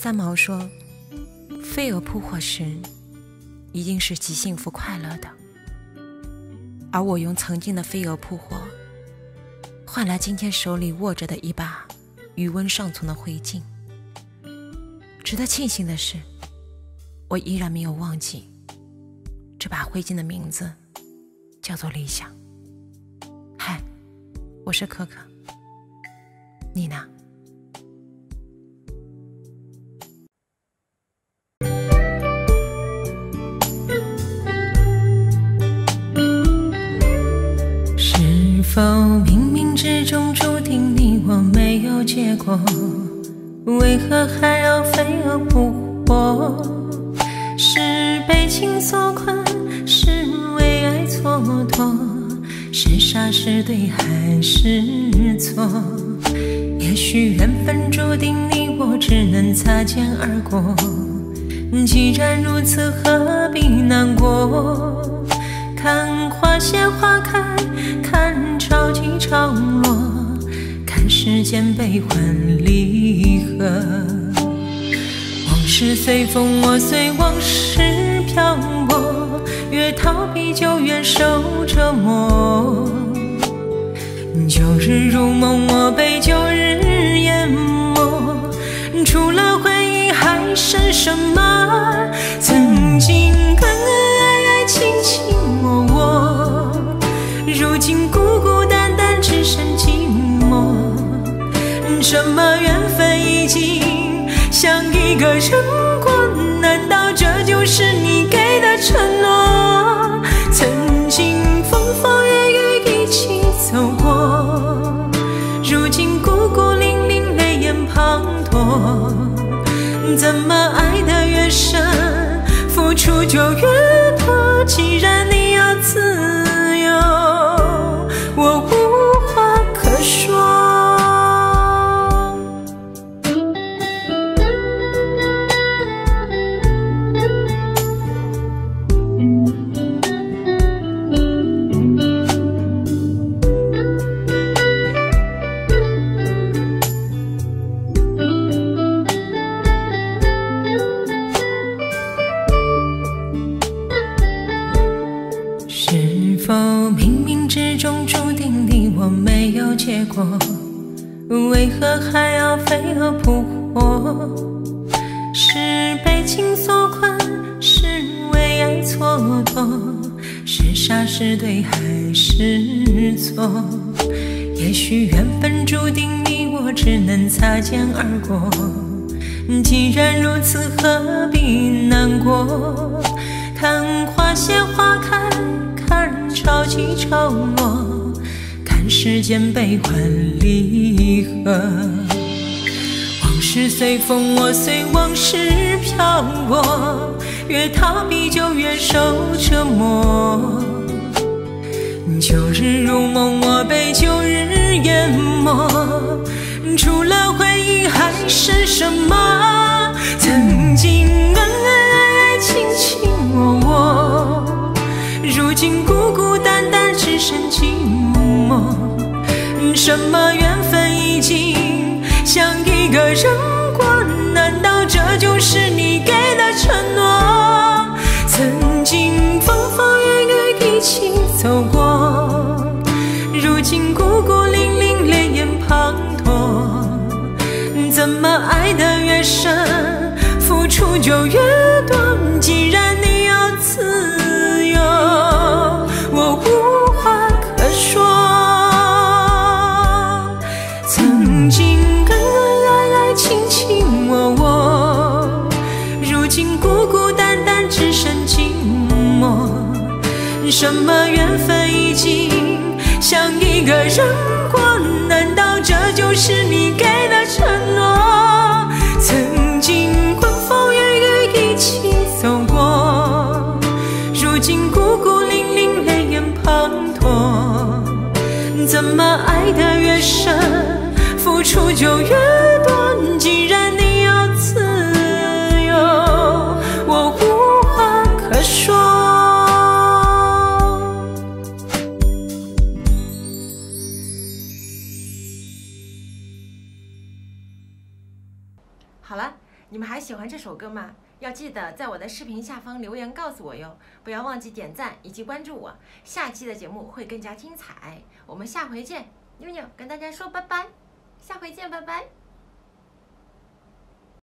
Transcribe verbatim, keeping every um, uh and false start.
三毛说，飞蛾扑火时一定是极幸福快乐的，而我用曾经的飞蛾扑火换来今天手里握着的一把余温尚存的灰烬。值得庆幸的是，我依然没有忘记这把灰烬的名字叫做理想。嗨，我是可可，你呢？是否冥冥之中注定你我没有结果？为何还要飞蛾扑火？是被情所困，是为爱蹉跎，是傻是对还是错？也许缘分注定你我只能擦肩而过，既然如此何必难过？看花谢花开，看潮起潮落，看世间悲欢离合。往事随风，我随往事漂泊，越逃避就越受折磨。旧日如梦，我被旧日淹没，除了回忆还剩什么？曾经恩恩爱爱，卿卿我我，如今孤孤单单，只剩寂寞。什么缘分已经像一个人过？难道这就是你给的承诺？曾经风风雨雨一起走过，如今孤孤零零，泪眼滂沱。怎么爱得越深，付出就越多？既然你要自由，我无话可说。是否冥冥之中注定你我没有结果？为何还要飞蛾扑火？是被情所困，是为爱蹉跎，是傻是对还是错？也许缘分注定你我只能擦肩而过，既然如此何必难过？看花谢花开，看潮起潮落，看世间悲欢离合。往事随风，我随往事漂泊，越逃避就越受折磨。旧日如梦，我被旧日淹没，除了回忆还剩什么？曾经恩恩爱爱，卿卿我我，如今孤孤单单，只剩寂寞。什么缘分已经像一个人过？难道这就是你给的承诺？曾经风风雨雨一起走过，如今孤孤零零，泪眼滂沱。怎么爱得越深，付出就越多？既然你要自由，我无话可说。曾经恩恩爱爱，卿卿我我，如今孤孤单单，只剩寂寞。什么缘分已经像一个人过？难道这就是你给的承诺？曾经风风雨雨一起走过，如今孤孤零零，泪眼滂沱。怎么爱得越深，付出就越多？既然你要自由，我无话可说。 你们还喜欢这首歌吗？要记得在我的视频下方留言告诉我哟，不要忘记点赞以及关注我。下期的节目会更加精彩，我们下回见。妞妞跟大家说拜拜，下回见，拜拜。